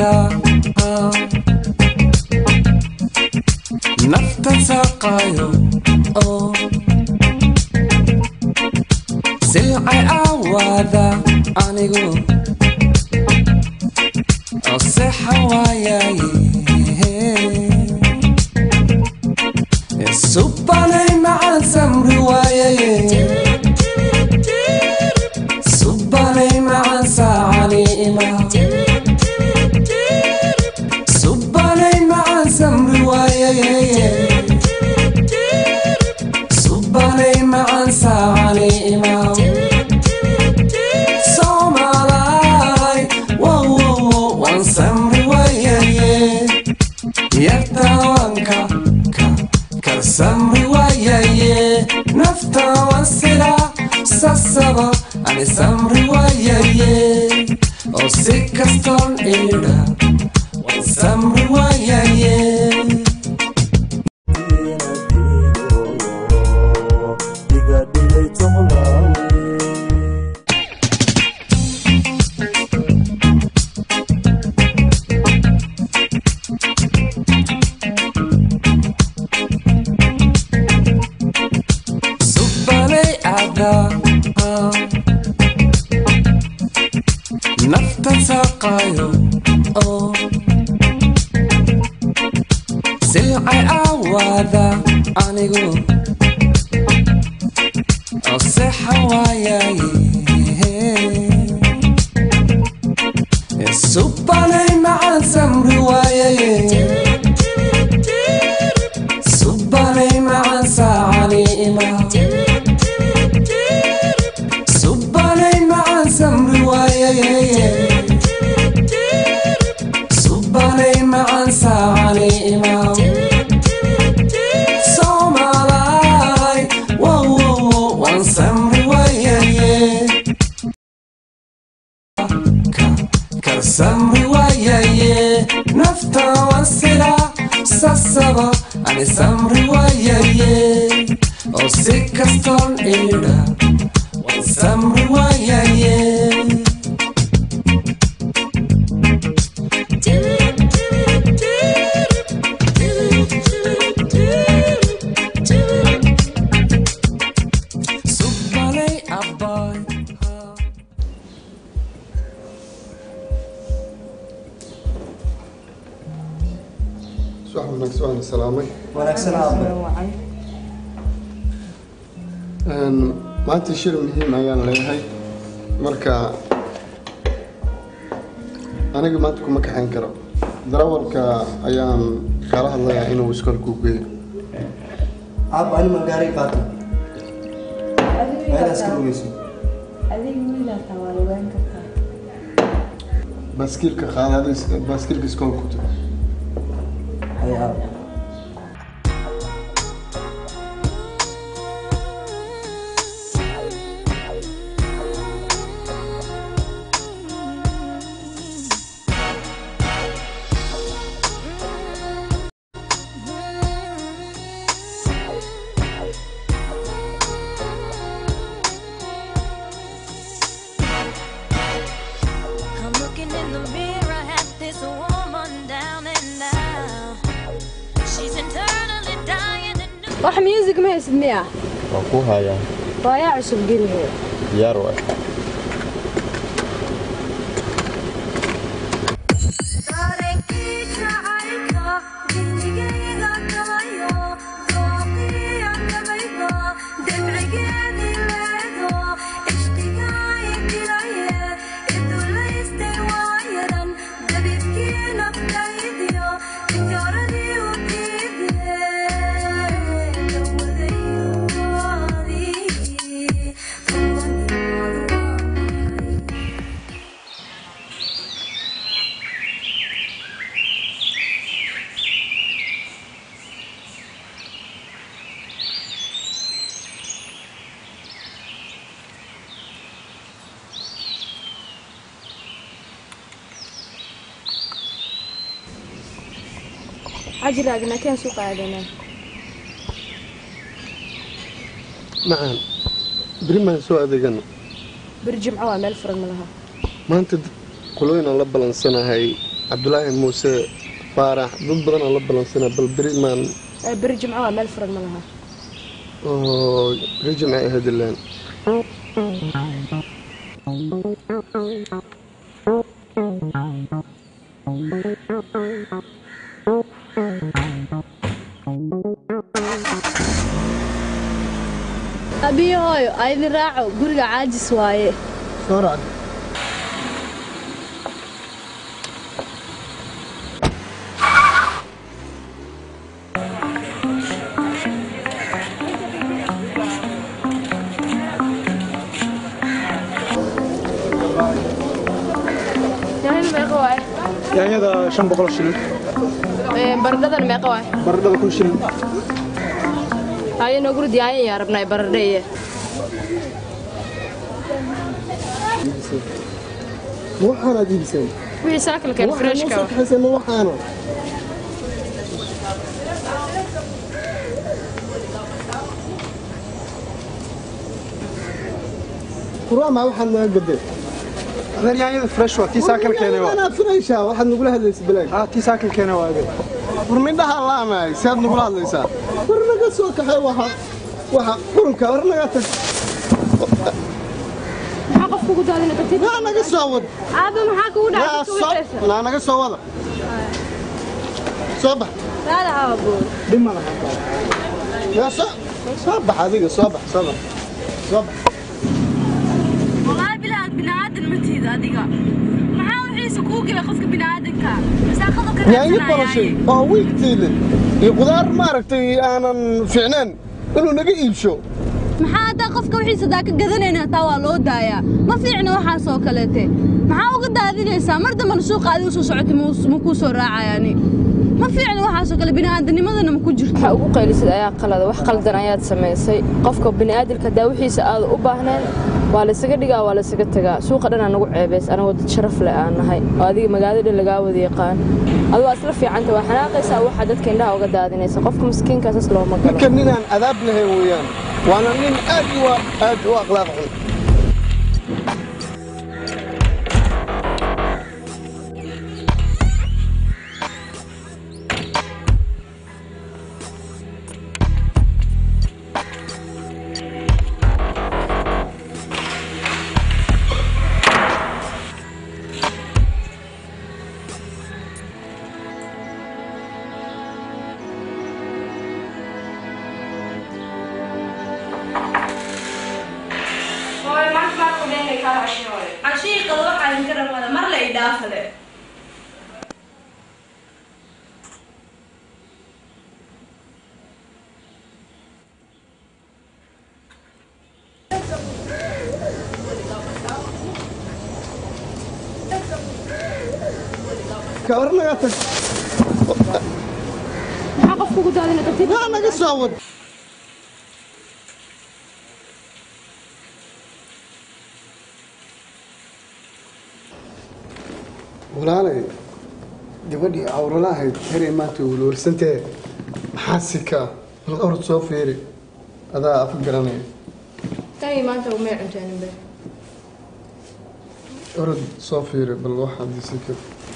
عذا نفط ساقايو سلعي عواذا عنيقو الصحة وياي السباني مع السمر وياي سباني مع ساعاني إما سباني مع السمر وياي سباني مع ساعاني إما سومالاي وو وو وان سمر وياي يرتوانكا كالسمر وياي نفتا وانسلا ساسبا عن سمر وياي او سيكستون إيدا وان سمر وياي نفط ساقايو سلعي عواذا عنيقو الصحة وياي السباني مع السمر وياي سباني مع ساعاني إما سباني مع السمر وياي سباني مع ساعاني إما سومالاي وو وو وان سمر وياي كالسمر وياي نفتا وانسلا ساسبا عن سمر وياي او سيكستون إيدا وان سمر وياي سلامي wanaagsan maanta shir muhiim ayaan leeyahay marka aniga maanta kuma kaxayn karo darawalka ayaan kala hadlayaa inuu iskoolku geeyo ani ma gaari qaato ayda iskoolkiisa adiga wiila tawaalayn kartaa baaskiilka qaadayis baaskiilka iskoolku ayaa wax music ma ismiya waan ku hayaa waa cusub geliyo diyaar waa عجلنا كان سوق عادنا معان بريما سو أديجنا برجم عوامل فرن لها ما أنت قلوين الله بلنسنا هاي cabdulaahi muuse faarax dad badan oo la balansana bal beri maan beri jimco waa meel furan ma laha oo beri jimco ay hadilaan abiyo hooyo aydin raaco guriga caajis waaye soo raacd yaanyada 500 shilin baradhadan meeqa waay baradhada 1 shilin haye noo guri diyaanya yaa rabnaa baradheeye waxaan aad iibisay wixii saakalkan freshka waxaan quraama waxaan ma gaday adan yaanyada fresh waa tii saakal keenay waa ana freesha waxaad nagula hadlaysaa bilaay tii saakal keenay waa adeeg furmindhaha laamaay saad nagula hadlaysaa warnaga soo kaxay waxa qurunka warnaga tag maxaa qof kugu daadina tartiib waa naga soo wad aaba maxaa kugu dhacay la naga soo wada soo bax raada aabo dhima laha yaa soo bax adiga soo bax والله بلا بنادم متيد adiga maxaa wixiisa ku gila qofka binaadinka masaaqada ka yaanyo qorashay oo wiigtiile iyo qudaar maaragtay aanan fiicnaan inuu naga iibsho maxaa hadda qofka wixiisa daa ka gadanayna taa waa loo daayaa ma fiicna waxaa soo kaleete maxaa uga daadinaysaa mar dambana suuqa adiga soo socotay ma ku soo raacayaani ma fiicna waxaa soo kale binaadinimadana ma ku jirto waxa ugu qaylisid ayaa qalada wax qaldan ayaad sameysay qofka binaadilka daa wixiisa aad u baahnaan waa la isaga dhigaa waa la isaga tagaa suuqa dhan anagu ceebeys anagu dad sharaf leh aan nahay oo adiga magaalada laga wada yaqaan adigu asla fiicanta waa xanaaqaysaa waxa dadka indhaha uga daadinaysa qofka miskiinkaas as looma galo ninkan ninaan adaab lahayn weeyaan waana nin aad u akhlaaq xun كورنا قاتل maxaa qof kugu daadina tartiib لا أنا قصور walaalay gabadhii awralahayd heray maanta wulwalsantee maxaa sikaa bal orod soo fiiri adaa afu garanaya tani maanta uma cuntaaninbe orod soo fiiri bal waxaad sika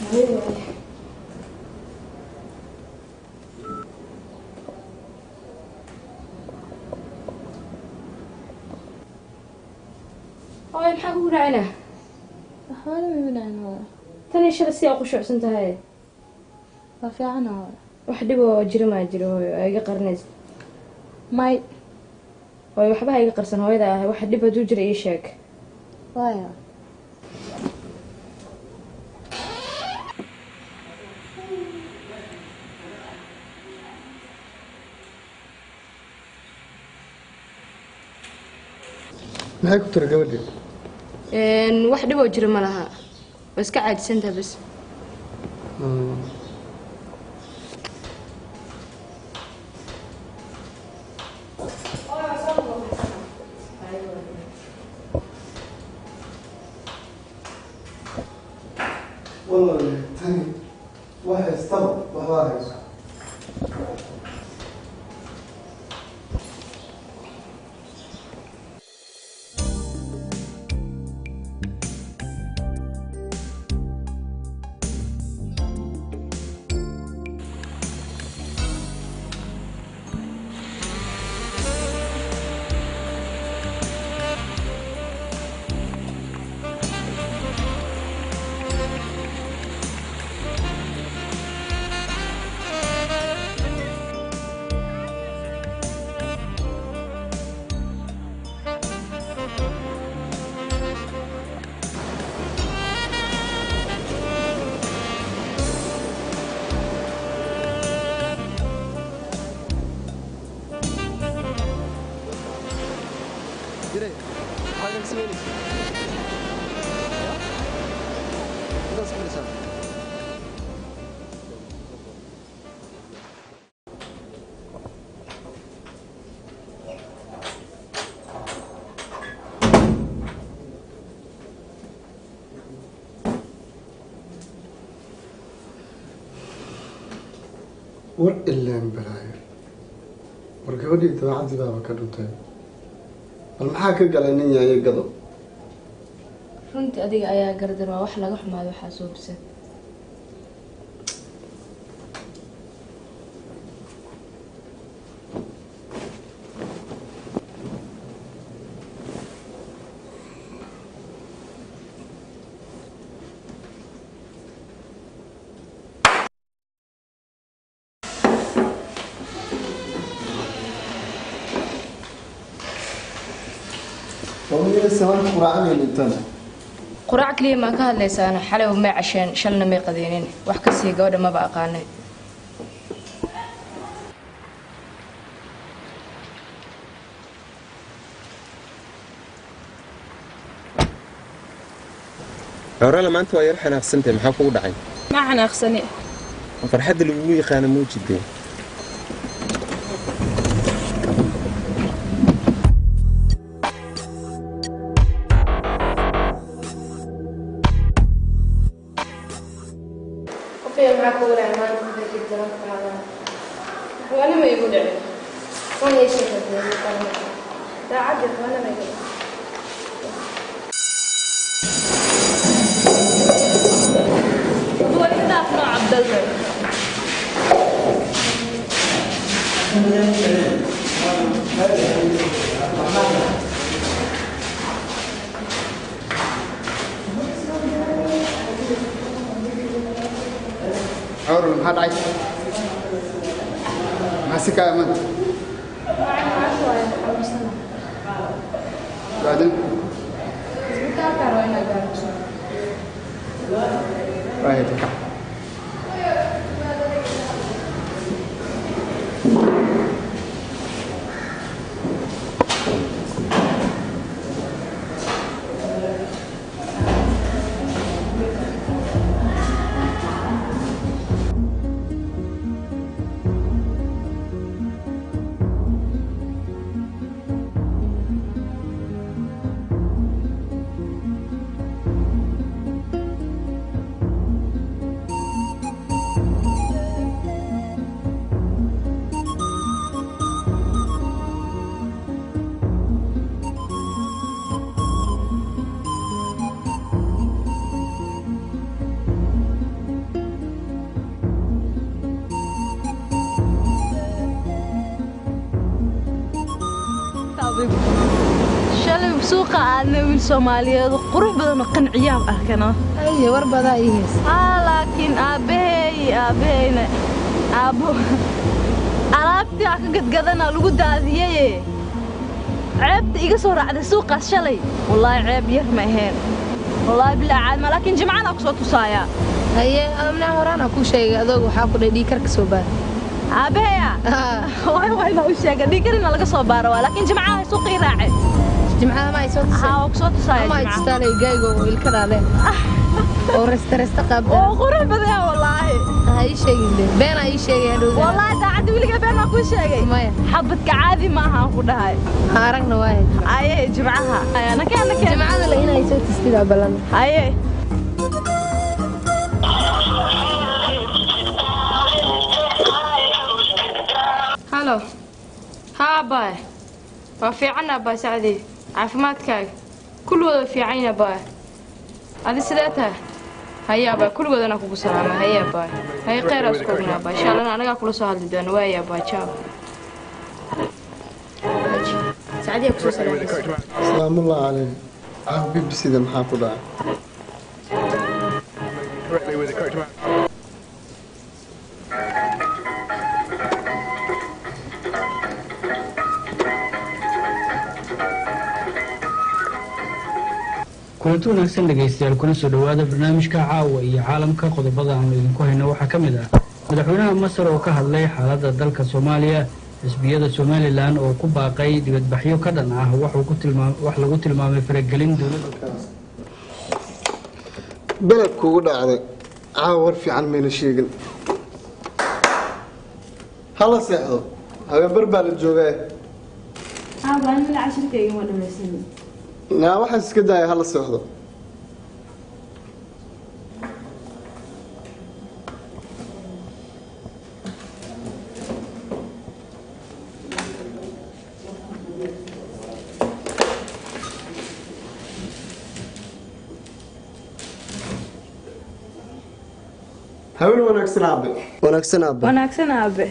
hooy maxaa kugu dhacayna waxaana ma dhacno tani shalay si aa qushucsan tahay waa fiican oo wax dhib oo jira maa jiro hooyo aa iga qarinaysa may hooyo waxba ha iga qarsan hooyada ah wax dhib hadduu jira ii sheeg waayo maxay ku tiri gabadhii wax dhib oo jira ma laha waa iska caadisantaha bas والله تاني واحد استبق وحواهج war ilaan balaayo war gabadhii dabeecadii baaba ka dhuntay bal maxaa ka galay nin yaanyo gado runtii adiga ayaa gardan waa wax laga xumaado waxaa soo bisan quraac kaliya maa ka hadlaysaana xalay may casheen shalna may qadeenin wax ka sii gabadha maba aqaanay عورالة ما أنت ويا رح أنا أغسنتي محاكو ودعين ما حنا أغسني فرحد اللي بيقولي خانة موجودين وانا ما يقول عليه وانا يشوف لا عجب وانا ما يقول هو كذا أفنى عبد الله عورل ما حد عايش ماسك أمانة بعدين رايح shalay suuqa aadna wiil Soomaaliyeed qurux badan oo qanciyaab ah kana ay war badan yihiin laakiin aabahayna aabo alaabtii ka gadgadana lagu daadiyay ceebta iga soo raacday suuqaas shalay wallahi ceeb yar ma ahayn wallahi bilaa caad ma laakiin jimcana ku soo tusaaya haye amna horana ku sheegay adoog waxa ku dhigay karka soo baar aabahaya way ma u sheegay dhigarina laga soo baaro laakiin jimcaha suuqii raacay jimcaha ma ay soo tusay ku soo tusay ma istaalay gaygo ilka dhaale oo resta qaabda oo qurux badan wallahi hay sheegay been ay sheegay hadhow wallahi daacad wiliga been ma ku sheegay xabad ka caadi ma aha ku dhahay aragna waay aye jimcaha ayana kana jimcada la inay soo tustida balan aye هلو ها باي وفي عنا باي سعدي عافماتك كل وضع في عينا باي هذه سلاتها هيا باي كل وضع ناكو بسلامة هيا باي هيا غير أسكوبنا باي إن شاء الله أنا أقول سهل جدا ويا باي تشاو سعدي أكسو سلامة سلام الله عليك عربي بسيدة محافظة kulanti wanaagsan dhegaystayaal kuna soo dhawaada barnaamijka caawa iyo caalamka qodobada aan idinku hayno waxaa ka mid ah madaxweynaha Masar oo ka hadlay xaaladda dalka Soomaaliya xisbiyada Somaliland oo ku baaqay dibadbaxyo ka dhan ah wax lagu tilmaamay faragelin dawladda beledku ugu dhacday caawar fiican meena sheegin hala seexdo habeenbar baa la joogaa baan la cashirkayga ma dhamaysan naa waxaan iska daaya hala seexdo haween wanaagsan aabe wanaagsan aabe wanaagsan aabe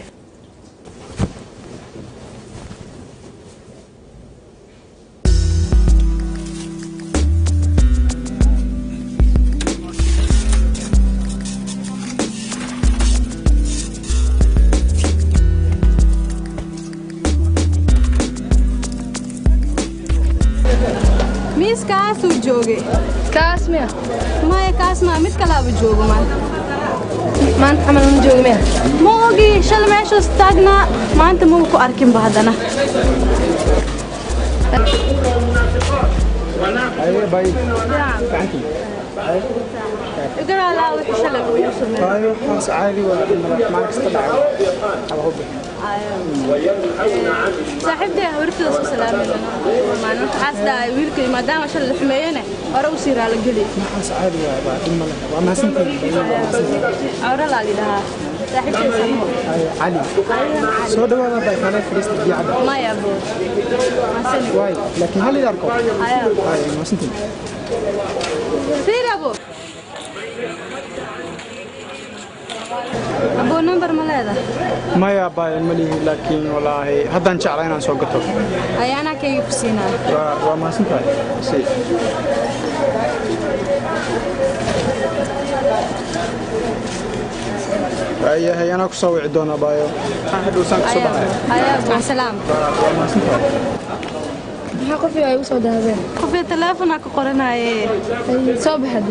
miiskaasuu joogay kaas miya maya kaas maa mid kalaaba joogo maanta xamal ma joogo miya ma ogi shal meeshaas taagnaa maanta muu ku arkinba haddana aye bay igaraalaa wixii shalay uu igu sameeyay ayo xaas caadi waa ma kasta dhaco aba hubbi saaxiibtay hawrtiisa soo salaamayna maalinta xaasda ay wiilkay maadaama shal la xumeeyeen hore u sii raala gali xaas caadi waa dhimale waa ma santii awra la lidaha saaxiibtay ali soo dhawaada bay kale firiista diyaada maya bo masan waay laakiin hal yarko ayo ma santii fiirabo abo number ma leedahay maya bay malihi laakiin walaahi haddaan jeclaa inaan soo gato ayaana kayga ku siinaa waa ma santii si ayahay anaa ku soo wici doona baayo waxaan hadhowsaan ka soo baxay ayaa ma salaam waa ma santii maxaa qof ay ugu soo dahabeen qofka telefoon ka qoranaye soo baxad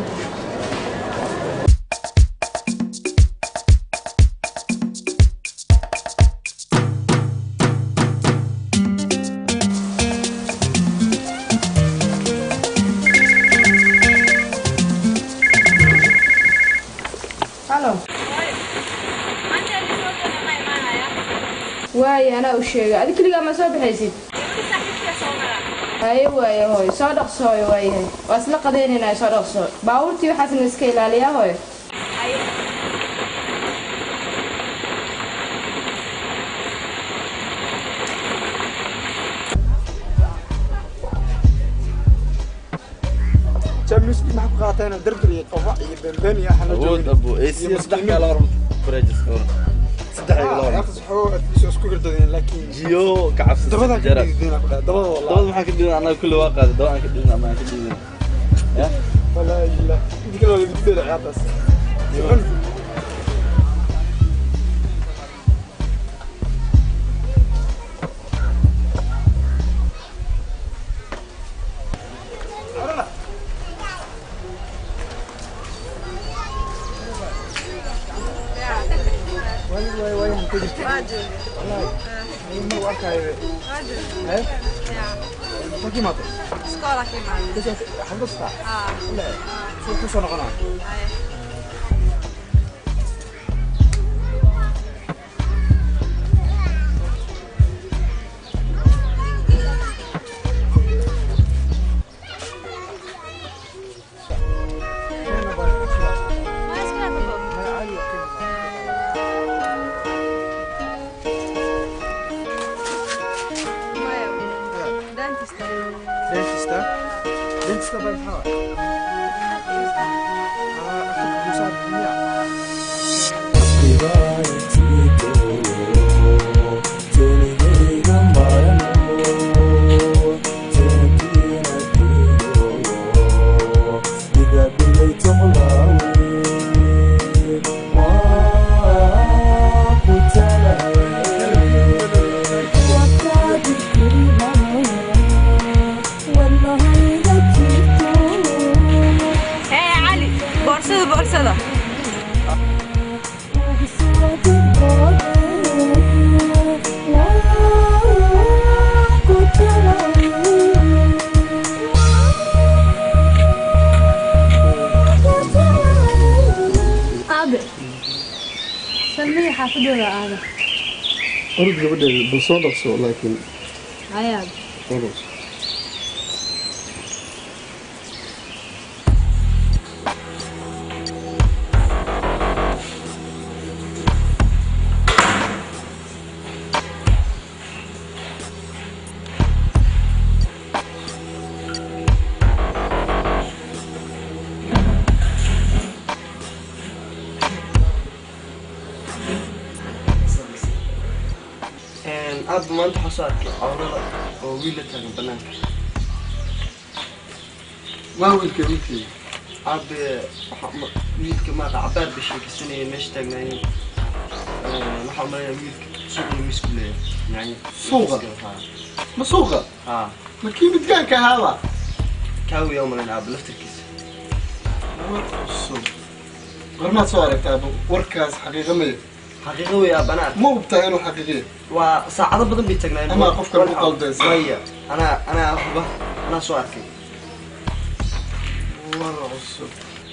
waaye anaa u sheegay adi keligaa ma soo baxaysid haye waaye hooy soo dhaqsooyo waayahay waa isla qadaynaynaa soo dhaqsoo baabuurtii waxaasna iska ilaaliyaa hooy جامسكي ما حق قاطعنا دردري قفا بنبني يا حنا جود ابو ايسي صدق قال ورم فريجس صدق قال اخذ حو اسكو قردين لكن جيو كعف دبدا كدينا دبدا والله ما كدينا انا كل واقع دبا كدينا ما كدينا يا والله لا ديك لو بدي عطس Sekolah gimana? Halus tak? Boleh. Sudah sana kana. Dentista by how? سلمي حافظوا هذا أرد قبل بالصوت لكن عيال خلاص أب ما أنت حصلت عورة وويلة البنات ما هو الكلمتين أب ويلك ما عباد بشيك السنة مش تجنين نحن ما ويلك سوق المسكولة يعني سوقة مسوقة ما كيف بتقال كهذا كاوي يوم نلعب لفتر كيس ما صارت أبو وركاز حقيقة مية حقيقي يا بنات مو بتاعينه حقيقي وساعات بدن بيتجنين أما قفك المقلدس مية أنا أخبه أنا سؤالك والله عصب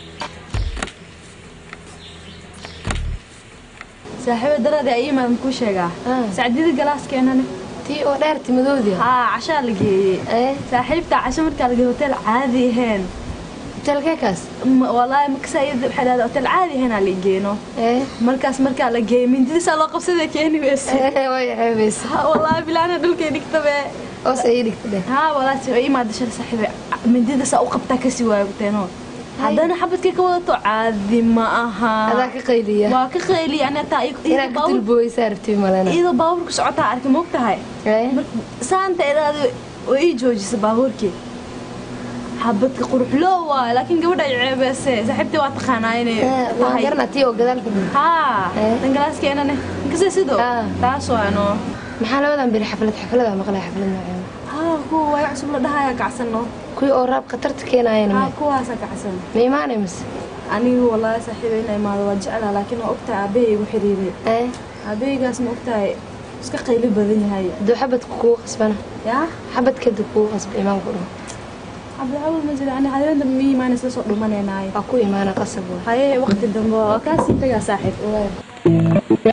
saaxiibada darada ay imaan ku sheegaa saacadida galaaskeenana tii oo dheer timadoodii casha la geeyay saaxiibta casha markaa la geeyay hotel caadi ahayn hotelka kaas wallahi ma kasaayid xalaal hotel caadi ahayn la geeyno markaas markaa la geeyay mindida loo qabsaday keeni wees way xeebeys wallahi bilaana dhulkay dhigtaba oo say dhigtay wallahi si ay imaad shar saaxiiba mindida saa u qabtaa kasi waayagteeno haddana xabadkii ka wadato caadi ma aha adaa ka qayliya waa ka qayliya ana taa ina ka tilbooy saartay malana iyadoo baabuurka socotaa arkay ma ogtahay saanta iraado oo ii joojisa baabuurkii xabadka qurux loo waa laakiin gabadha ay ceebeysay saaxiibtii waa taqaanaa inay waan garnaa tii oo gadaal ku dhig tan galaaskeenana inkasii sidoo taas oo ano maxaa labadan biri xaflada maqlay xaflad noocan kuwa way cusub la dhahaya kacsanno kuwii oo raab khatarta keenayeen kuwaasa kacsan ma imaanay mise anigu wallahi saaxiibay inay imaado waa jeclaa laakiin waa ogtahay aabbahay igu xiriiray aabbaygaas ma ogtahay iska qayli badan yahay duu xabadka kugu qasbana yaa xabadkeeda kugu qasba imaan ku dhan cabdi awal ma jira ani hadeenda ma imaan isla soo dhumanaynaay waa ku imaana qasab haye waqti dambe waa kaasii tagaa saaxiib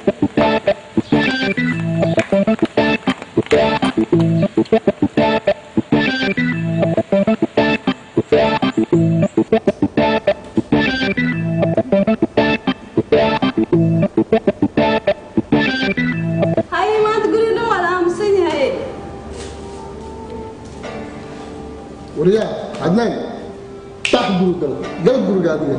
وريا عدنان تحت قلب قلب قاعدين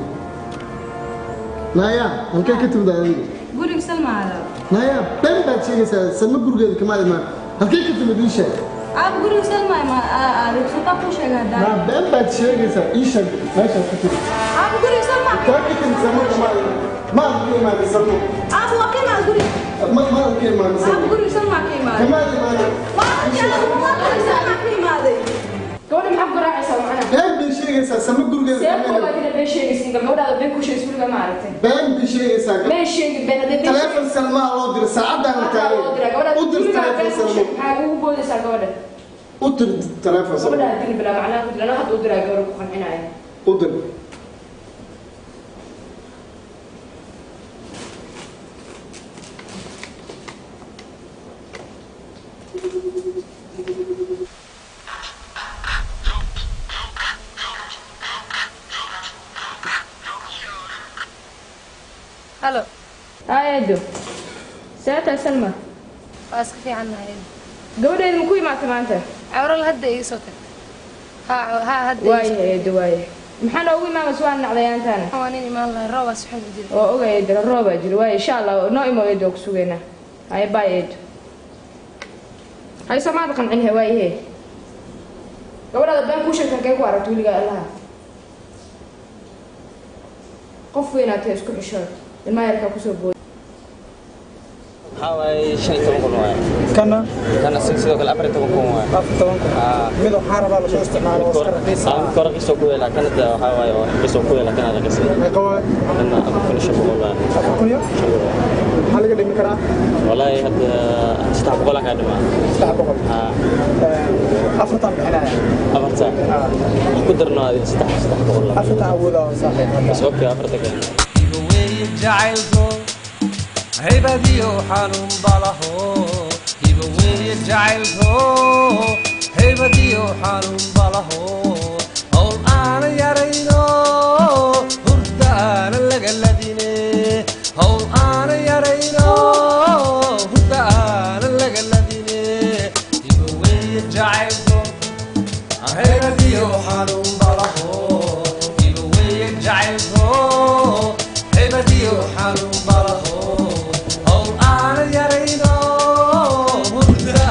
نايا هل كان كتب ده قولي سلمى هذا نايا بين بعد شيء سلمى قلب كمان ما هل كان كتب ده شيء قولي سلمى ما خطاب وش هذا ما بين بعد شيء إيش ماشي كتب قولي سلمى كان كتب سلمى كمان ما أدري ما سلمى وكيل ما قولي ما أدري ما سلمى قولي سلمى كمان كمان ما أدري سلمى كمان gabadha maxaa ku raacaysaa macnaha been bay sheegaysaa sama gurigeeda seebku waa dina been sheegaysin gabadhaada been ku sheegaysa weliga ma aragtay been bay sheegaysaa been sheegi been hadee been telefoon salmaa loo diro saacadaan la taagay u dir telefoon salmaa maxaa ugu boodaysaa gabadha u dir telefoon salmaa gabadha hadii bilaa macnaha ku dilana hadda u diraa gabadha ku qancinaya u dir halo aayado saata salma waa iska fiican nahay gabadheedu ma ku imaatay maanta cawral hadda iga soo tag ha hadda waaye eedo waaye maxaa noogu imaamaysa waan nacdayaantaana waa nin imaan lahay roobaas waxaan jira oo ogay eedo roobaa jiro waaye insha allah noo imo eedo ku sugeynaa haye baay eedo haye soomaada qancin waaye gabadhaada been kuu sheegtan kee ku aragto weligaa allaha qof weynaatay isku xishood ilmaha yarkaa kusoo booday حاوي شيء تبغون واي كنا سيدو كل أفرد تبغون واي ميدو حارة على شو استعمال كورة كيسو كوي لكن ده حاوي كيسو كوي لكن هذا كيسو كنا أكون شباب والله أكون يا هل قد يمكن والله هذا استحق لك هذا ما استحق لك أفرطان بحنا أفرطان قدرنا هذه استحق والله أفرطان أولا صحيح بس أوكي أفرطان هيبديو حنون بلهو هيبوي جعلهو هيبديو حنون بلهو أول أنا يرينو هردان لقلديني أول أنا يرينو هردان لقلديني هيبوي جعلهو هيبديو حنون بلهو هيبوي جعلهو هيبديو حنون بلهو Oh, I'm a yarino,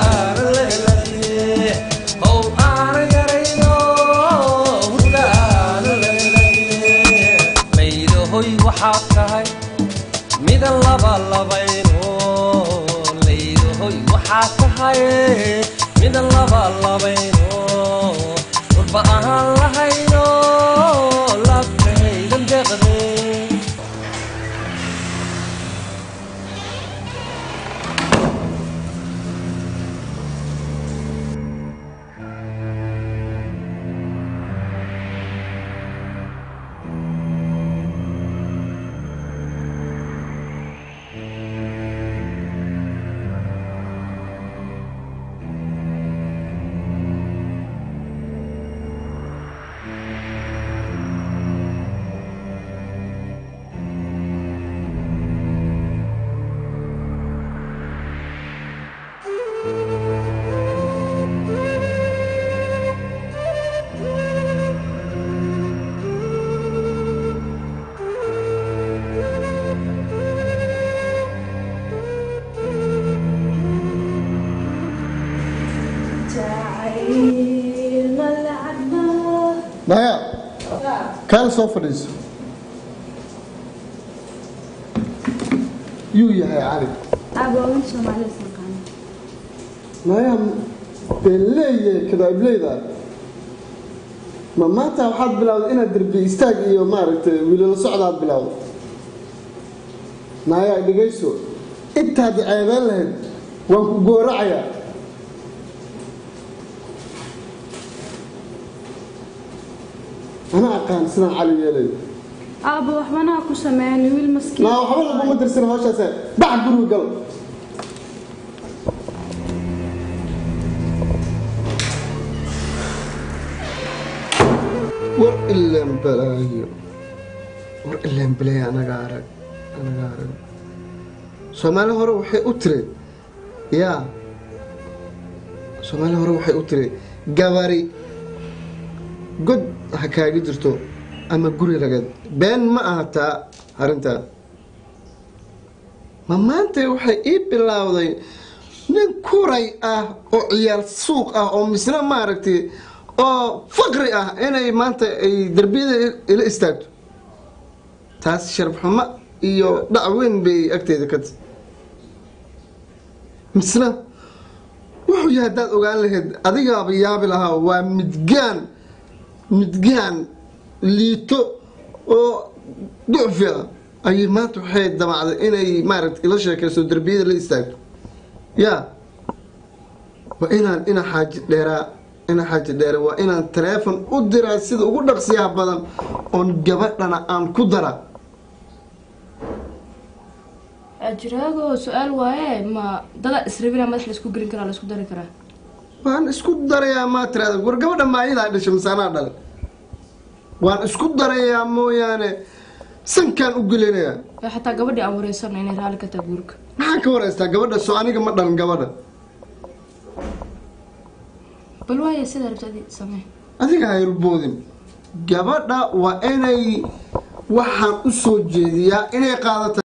waxaad tahay midan laba labayno laydahoy waxaad tahay midan laba labayno urba ahaan lahayno laftahaydan deeqday Maya, kaal soo fadhiiso. Yuu yahay cali. Abawin Soomaali sanqaan. Maya, beleeye kadableyda. Ma maanta waxaad bilowday inaad darbi istaag iyo maaragtay wiilal socdaad bilowday. Maya dhigayso. Intaad ceebeen lahayd waan ku gooracayaa. أنا أقان سنة علي يلي. أبو وحنا أكو سمعني والمسكين. لا وحنا أبو مدرسة ما شاء الله. بعد قولوا قلب. ور إلا مبلاي. ور إلا مبلاي أنا قارئ. سومالي هرو وحي أتري. يا. سومالي هرو وحي أتري. قواري. قد حكاية جرتو أما قولي لقد بين ما أهتا هرنتا ما أنت وحي إيه بالله من كوري أو عيال سوق أو مثلا ما عرفتي أو فقري أنا ما أنت دربي إلى استاد تاس شرب حما إيو دعوين بأكتي ذكت مثلا وحو يهداد وقال لهد أذيقا بيابي لها ومدقان liito oo ducfiya ay maanta waxay damacday inay maaragtay ila sheekayso darbiyada la istaagto ya wa ina xaaji dheera waa inaan telefoon u diraa sida ugu dhaqsiyaha badan oon gabadhana aan ku dara ajraago su'aal waaye ma dada israbina madax la isku gelin karaa la isku dari karaa waan isku darayaa ma tiraada war gabadha ma ila dhashay misaana dhal waan isku darayaa mooyaane sankaan u gelinayaa xataa gabadhii aan wareysan inay raali ka tahay guurka maxaa ka wareystaa gabadha soo aniga ma dhalan gabadha bal waaye sida rabtay samee adiga hayr-boodin gabadha waa inay waxaan u soo jeediyaa inay qaadato